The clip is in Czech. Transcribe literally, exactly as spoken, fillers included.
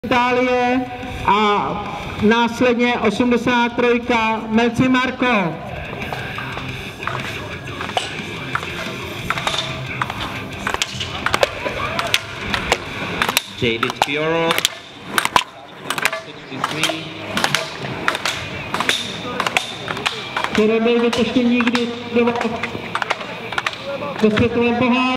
Itálie a následně osmdesát tři Melci Marko. David Fioro. Který David ještě nikdy do světovém poháru.